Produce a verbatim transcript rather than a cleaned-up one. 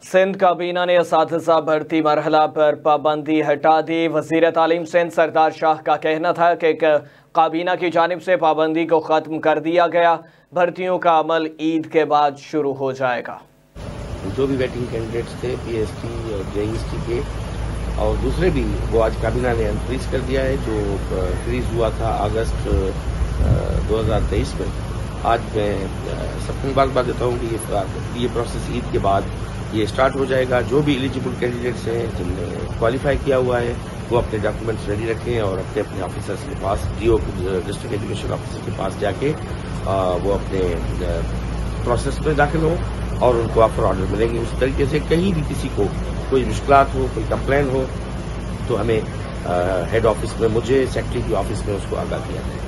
सिंध काबीना ने असातिज़ा भर्ती मरहला पर पाबंदी हटा दी। वज़ीर तालीम सिंध सरदार शाह का कहना था कि काबीना की जानिब से पाबंदी को ख़त्म कर दिया गया। भर्तियों का अमल ईद के बाद शुरू हो जाएगा। जो भी वेटिंग कैंडिडेट्स थे पीएसटी और जेईएसटी के और दूसरे भी, वो आज काबीना ने अनफ्रीज कर दिया है। जो फ्रीज हुआ था अगस्त दो हज़ार तेईस में, आज मैं सबको बात देता हूँ कि ये ये प्रोसेस ईद के बाद ये स्टार्ट हो जाएगा। जो भी एलिजिबल कैंडिडेट्स हैं जिनने क्वालिफाई किया हुआ है, वो अपने डॉक्यूमेंट्स रेडी रखें और अपने अपने ऑफिसर्स के पास, डीओ डिस्ट्रिक्ट एजुकेशन ऑफिसर के पास जाके वो अपने प्रोसेस में दाखिल हों और उनको ऑफर ऑर्डर मिलेंगे। उस तरीके से कहीं भी किसी को कोई मुश्किलात हो, कोई कंप्लेन हो, तो हमें हेड ऑफिस में, मुझे सेक्रेटरी की ऑफिस में उसको आगाह किया जाए।